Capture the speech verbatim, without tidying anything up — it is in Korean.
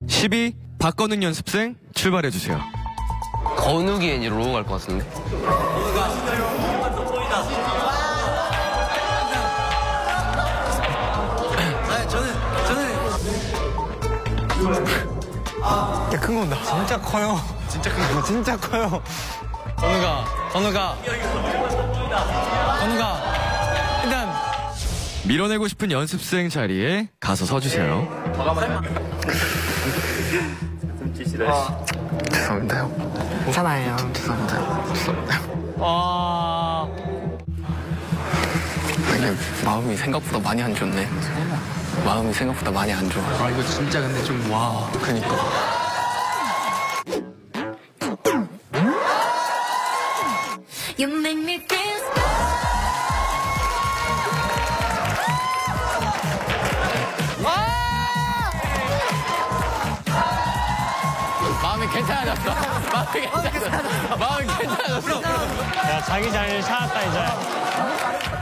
십이. 박건욱 연습생 출발해주세요. 건욱이 애니로 갈 것 같은데? 아니, 저는, 저는. 야, 큰 거 온다. 진짜 커요. 진짜 큰 거. 진짜 커요. 건우가, 건우가. 건우가. 일단. 밀어내고 싶은 연습생 자리에 가서 서주세요. 죄송합니다요. 괜찮아요. 죄송합니다. 죄송합니다. 아. 이게 마음이 생각보다 많이 안 좋네. 마음이 생각보다 많이 안 좋아. 아, 이거 진짜 근데 좀, 와. 그니까. You make me feel 마음이 괜찮아졌어. 마음이 괜찮아졌어. 마음이 괜찮아졌어. 야, 자기 자리를 찾았다, 이제.